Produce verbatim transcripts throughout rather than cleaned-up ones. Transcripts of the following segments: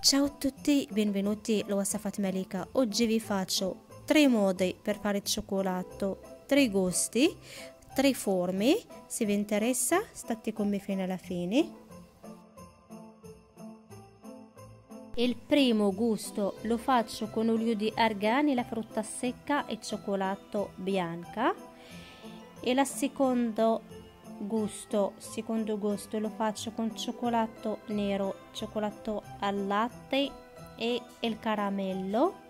Ciao a tutti, benvenuti alla Wasafat Malika. Oggi vi faccio tre modi per fare il cioccolato, tre gusti, tre forme. Se vi interessa, state con me fino alla fine. Il primo gusto lo faccio con olio di argan, la frutta secca e cioccolato bianca. E il secondo gusto, secondo gusto lo faccio con cioccolato nero, cioccolato al latte e il caramello.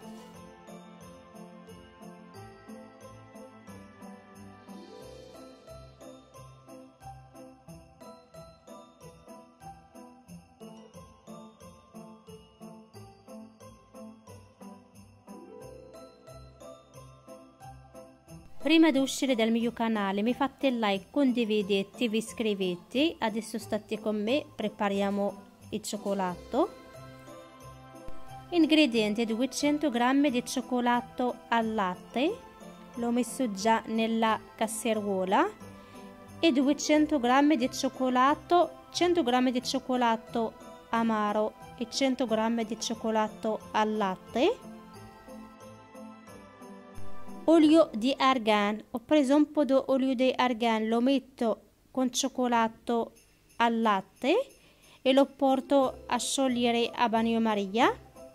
Prima di uscire dal mio canale mi fate il like, condividete, vi iscrivete. Adesso state con me, prepariamo il cioccolato. Ingredienti: duecento grammi di cioccolato al latte, l'ho messo già nella casseruola, e duecento grammi di cioccolato, cento grammi di cioccolato amaro e cento grammi di cioccolato al latte. Olio di argan, ho preso un po' di olio di argan, lo metto con cioccolato al latte e lo porto a sciogliere a bagnomaria.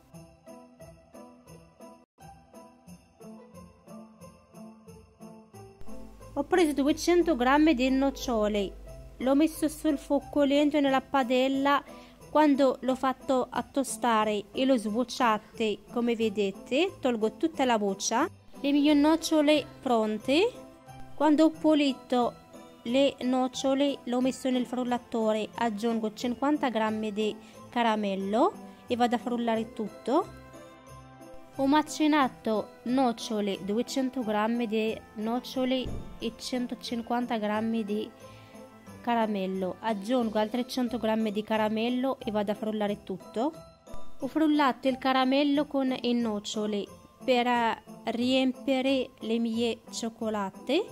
Ho preso duecento grammi di nocciole, l'ho messo sul fuoco lento nella padella. Quando l'ho fatto a tostare e lo sbucciate, come vedete, tolgo tutta la buccia. Le mie nocciole pronte. Quando ho pulito le nocciole l'ho messo nel frullatore, aggiungo cinquanta grammi di caramello e vado a frullare tutto. Ho macinato nocciole, duecento grammi di nocciole e centocinquanta grammi di caramello, aggiungo altri cento grammi di caramello e vado a frullare tutto. Ho frullato il caramello con le nocciole per riempire le mie cioccolate.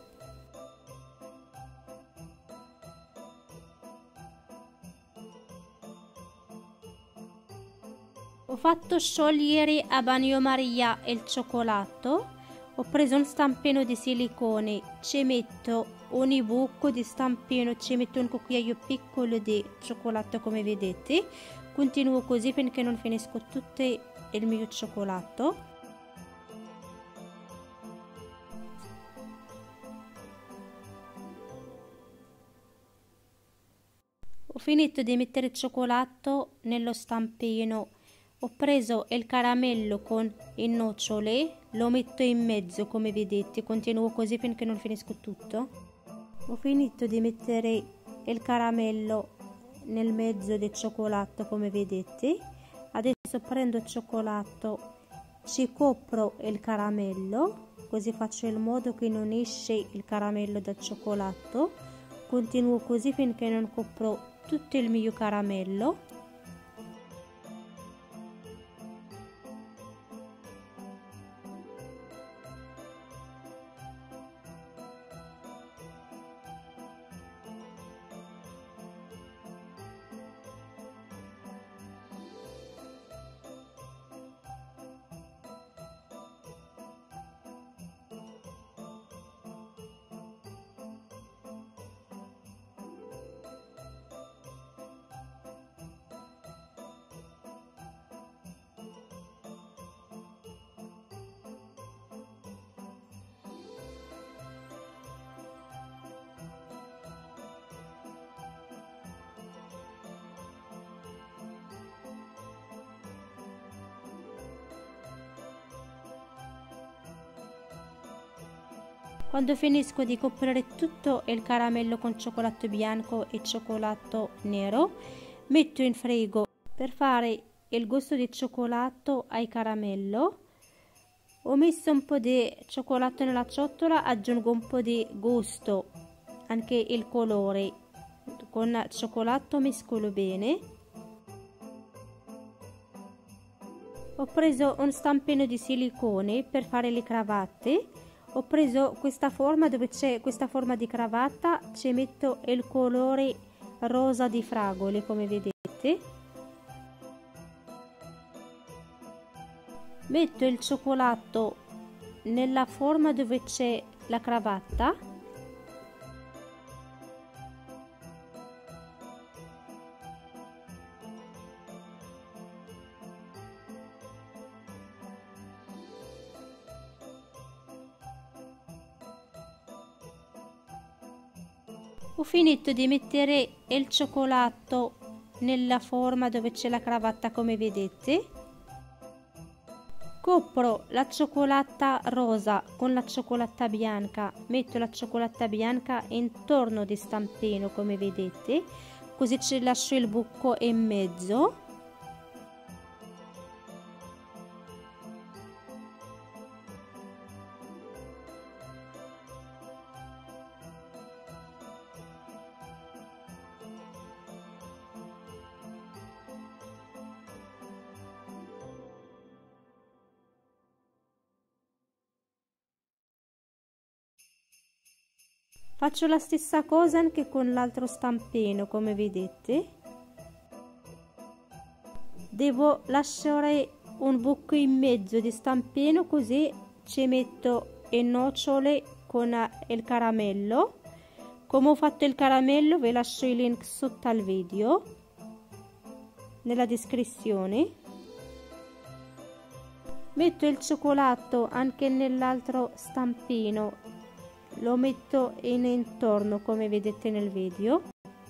Ho fatto sciogliere a bagnomaria il cioccolato. Ho preso un stampino di silicone, ci metto ogni buco di stampino, ci metto un cucchiaio piccolo di cioccolato, come vedete. Continuo così finché non finisco tutto il mio cioccolato. Ho finito di mettere il cioccolato nello stampino. Ho preso il caramello con le nocciole, lo metto in mezzo, come vedete. Continuo così finché non finisco tutto. Ho finito di mettere il caramello nel mezzo del cioccolato, come vedete. Adesso prendo il cioccolato, ci copro il caramello, così faccio in modo che non esce il caramello dal cioccolato. Continuo così finché non copro tutto il mio caramello. Quando finisco di coprire tutto il caramello con cioccolato bianco e cioccolato nero, metto in frigo per fare il gusto di cioccolato al caramello. Ho messo un po' di cioccolato nella ciotola, aggiungo un po' di gusto, anche il colore. Con cioccolato mescolo bene. Ho preso un stampino di silicone per fare le cravatte. Ho preso questa forma, dove c'è questa forma di cravatta, ci metto il colore rosa di fragole, come vedete. Metto il cioccolato nella forma dove c'è la cravatta. Ho finito di mettere il cioccolato nella forma dove c'è la cravatta, come vedete. Copro la cioccolata rosa con la cioccolata bianca, metto la cioccolata bianca intorno di stampino, come vedete, così ci lascio il buco in mezzo. Faccio la stessa cosa anche con l'altro stampino, come vedete. Devo lasciare un buco in mezzo di stampino, così ci metto le nocciole con il caramello. Come ho fatto il caramello vi lascio il link sotto al video, nella descrizione. Metto il cioccolato anche nell'altro stampino, lo metto in intorno, come vedete nel video.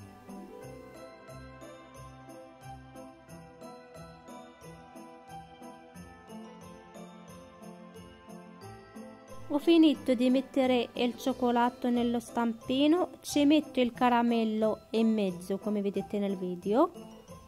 Ho finito di mettere il cioccolato nello stampino, ci metto il caramello in mezzo, come vedete nel video.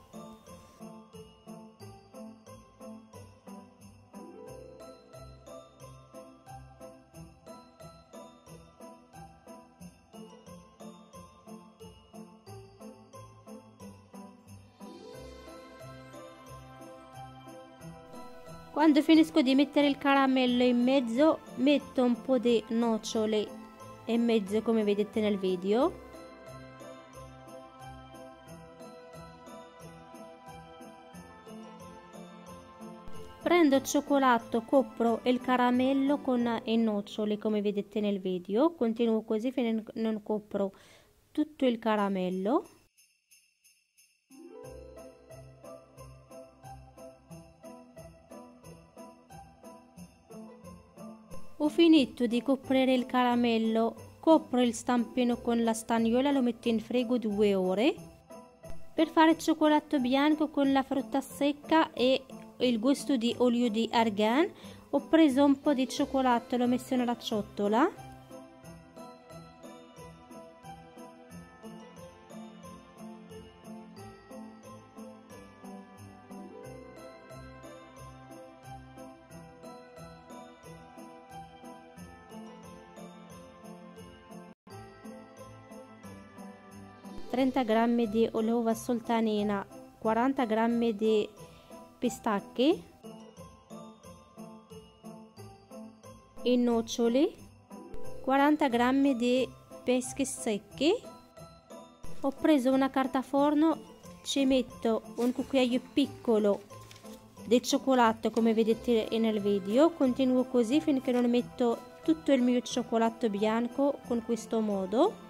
Quando finisco di mettere il caramello in mezzo, metto un po' di nocciole in mezzo, come vedete nel video. Prendo il cioccolato, copro il caramello con i noccioli, come vedete nel video. Continuo così finché non copro tutto il caramello. Ho finito di coprire il caramello, copro il stampino con la stagnola, lo metto in frigo due ore. Per fare cioccolato bianco con la frutta secca e il gusto di olio di argan, ho preso un po' di cioccolato, l'ho messo nella ciotola. trenta grammi di uova sultanina, quaranta grammi di pistacchi, i noccioli, quaranta grammi di peschi secchi. Ho preso una carta forno, ci metto un cucchiaio piccolo di cioccolato, come vedete nel video. Continuo così finché non metto tutto il mio cioccolato bianco con questo modo.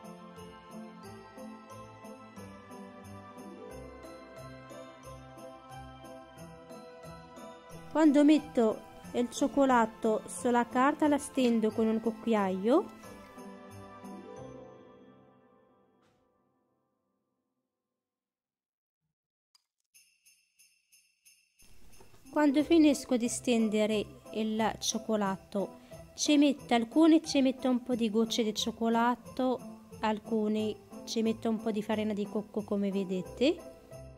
Quando metto il cioccolato sulla carta la stendo con un cucchiaio. Quando finisco di stendere il cioccolato, ci metto alcuni ci metto un po' di gocce di cioccolato, alcuni ci metto un po' di farina di cocco, come vedete.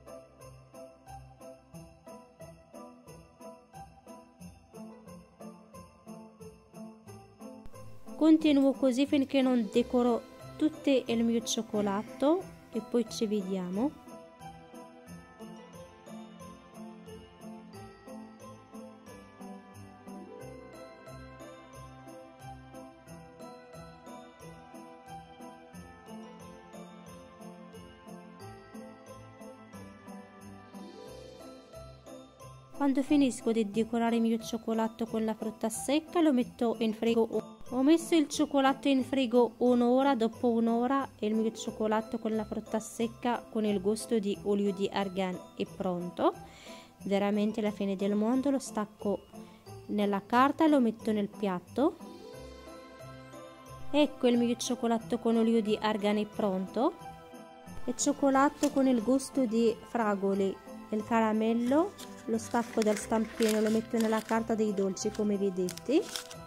Continuo così finché non decoro tutto il mio cioccolato e poi ci vediamo. Quando finisco di decorare il mio cioccolato con la frutta secca lo metto in frigo. Ho messo il cioccolato in frigo un'ora, dopo un'ora il mio cioccolato con la frutta secca con il gusto di olio di argan è pronto. Veramente la fine del mondo. Lo stacco nella carta e lo metto nel piatto. Ecco il mio cioccolato con olio di argan è pronto. Il cioccolato con il gusto di fragole, il caramello, lo stacco dal stampino, lo metto nella carta dei dolci come vedete.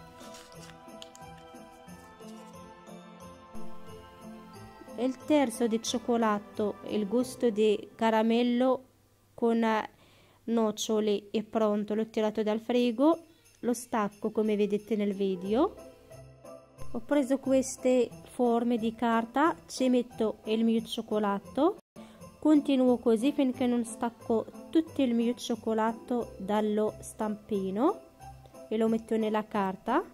Il terzo di cioccolato, il gusto di caramello con nocciole è pronto, l'ho tirato dal frigo, lo stacco come vedete nel video. Ho preso queste forme di carta, ci metto il mio cioccolato, continuo così finché non stacco tutto il mio cioccolato dallo stampino e lo metto nella carta.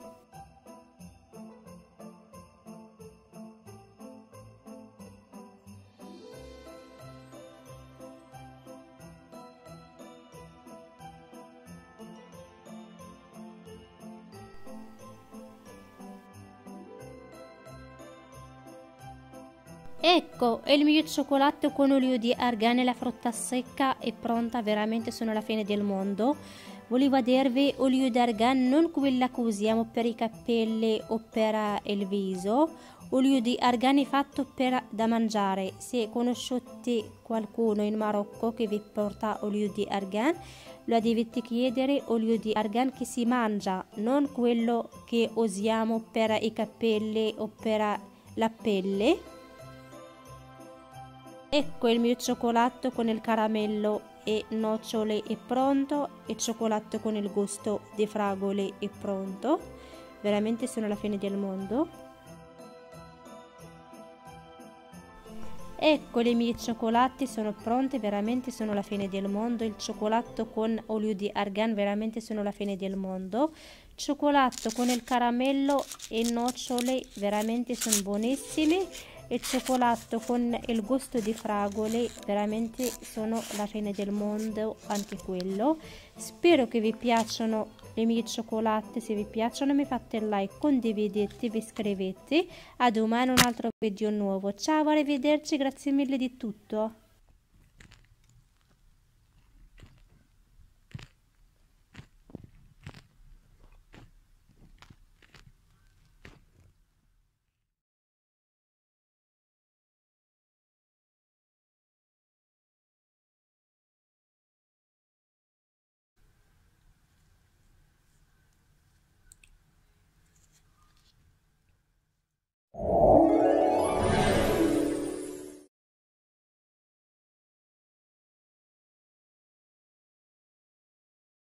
Ecco, il mio cioccolato con olio di argan e la frutta secca è pronta, veramente sono alla fine del mondo. Volevo dirvi olio di argan, non quella che usiamo per i capelli o per il viso. Olio di argan è fatto per da mangiare. Se conoscete qualcuno in Marocco che vi porta olio di argan, lo dovete chiedere olio di argan che si mangia, non quello che usiamo per i capelli o per la pelle. Ecco il mio cioccolato con il caramello e nocciole è pronto, e cioccolato con il gusto di fragole è pronto. Veramente sono alla fine del mondo. Ecco le mie cioccolate sono pronte, veramente sono la fine del mondo. Il cioccolato con olio di argan veramente sono la fine del mondo. Cioccolato con il caramello e nocciole veramente sono buonissimi. Il cioccolato con il gusto di fragole veramente sono la fine del mondo anche quello. Spero che vi piacciono le mie cioccolate. Se vi piacciono mi fate il like, condividete, vi iscrivete. A domani un altro video nuovo. Ciao, arrivederci, grazie mille di tutto.